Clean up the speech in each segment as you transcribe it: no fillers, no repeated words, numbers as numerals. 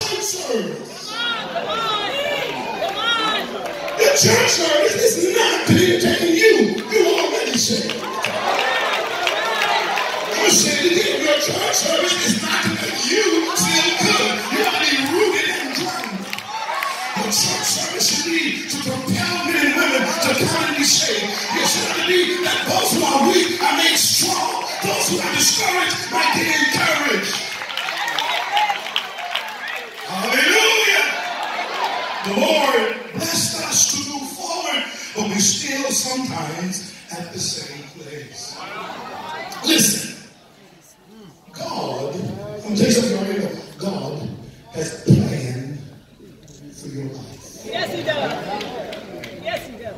service. The church service is not taking you. You already saved. I'm saying it again. Your church service is not to make you feel good. You ought to be rooted and grounded. Your church service should be to propel men and women to come and be saved. It should be that those who are weak are made strong. Those who are discouraged might get encouraged. Hallelujah. The Lord blessed us to move forward, but we're still sometimes at the same place. Listen, God, I'm going to tell you something right now. God has a plan for your life. Yes, he does. Yes, he does.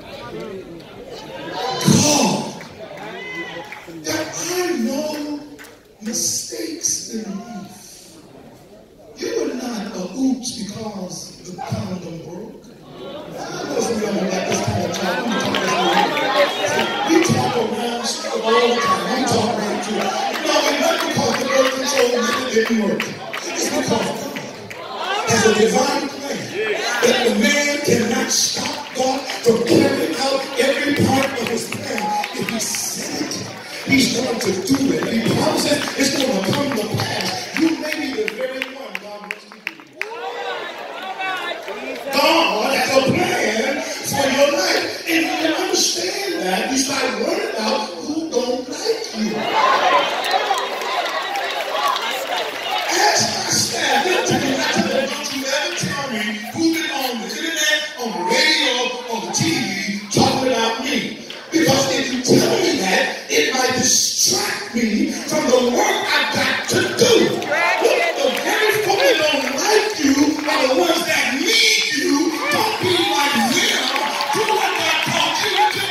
God, there are no mistakes in life. You are not a oops because the condom broke. I know some of y'all don't like this kind of talk. We talk around stuff all the time. We talk around too. No, it's not because the birth control method didn't work. It's because God has a divine plan that the man cannot stop God from carrying out every part of his plan. If he said it, he's going to do it. If he promises, it's going to come to pass. You may be the very one God wants to do. God has a plan for your life. And when you understand that, you start worrying about who don't like you. Ask my staff, don't you ever tell me who's been on the internet, on the radio, on the TV, talking about me. Because if you tell me that, it might distract me from the work I've got to do. Look, the very folk that don't like you are the ones that need you. Don't be like them. Do what God called you to do.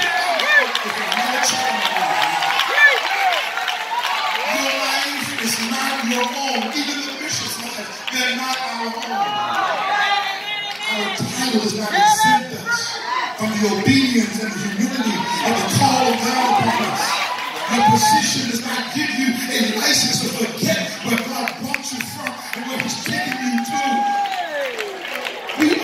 Your life is not your own. Even the bishop's life, they're not our own. Our title does not exempt us from the obedience and the humility of the call of God upon us. Your position does not give you